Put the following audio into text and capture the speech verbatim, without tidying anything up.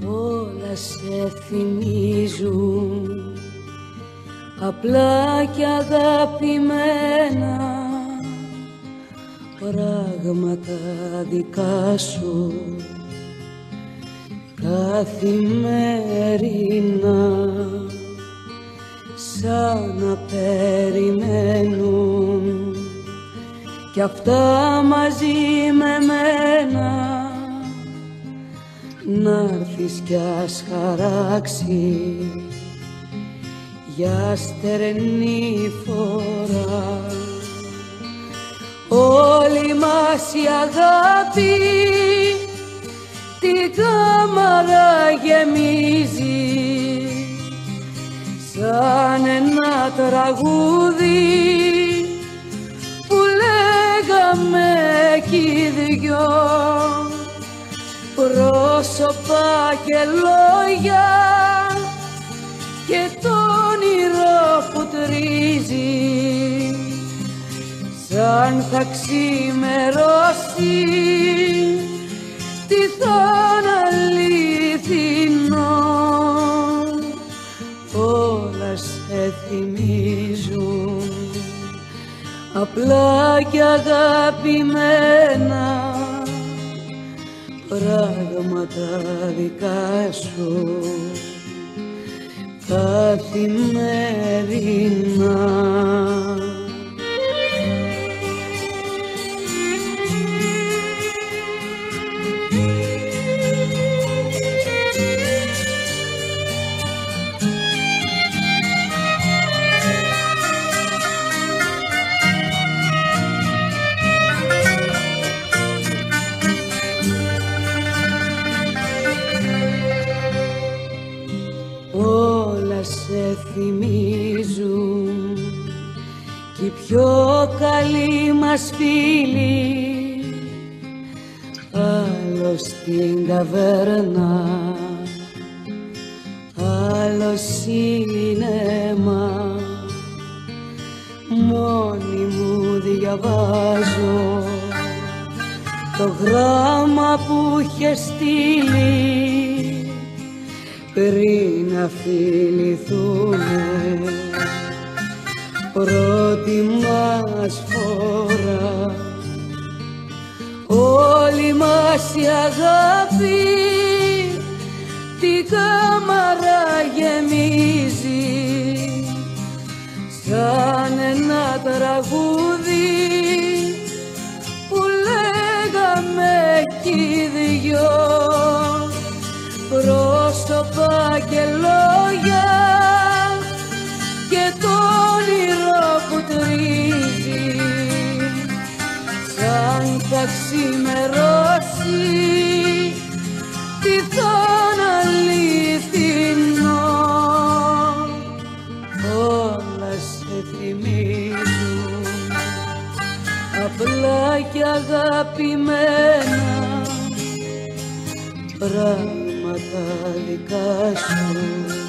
όλα σε θυμίζουν απλά και αγαπημένα πράγματα δικά σου καθημερινά, σαν να περιμένουν κι αυτά μαζί με μένα, να'ρθεις κι ας χαράξει για στερνή φορά. Όλη μας η αγάπη την κάμαρα γεμίζει, σαν ένα τραγούδι που λέγαμε κι οι δυο, πρόσωπα και λόγια και το όνειρο που τρίζει, σαν θα ξημερώσει τι θα είναι αληθινό. Όλα σε θυμίζουν απλά και αγαπημένα πράγματα δικά σου καθημερινά. Όλα σε θυμίζουν κι οι πιο καλοί μας φίλοι, άλλο στην ταβέρνα, άλλο σινεμά. Μόνη μου διαβάζω το γράμμα που είχε στείλει πριν να φιληθούμε πρώτη μας φορά. Όλη μας η αγάπη την κάμαρα γεμίζει, σαν ένα τραγούδι που λέγαμε κι οι δυο, πρόσωπα και λόγια και το όνειρο που τρίζει, σαν θα ξημερώσει τι θα είναι αληθινό. Όλα σε θυμίζουν απλά και αγαπημένα πράγματα δικά σου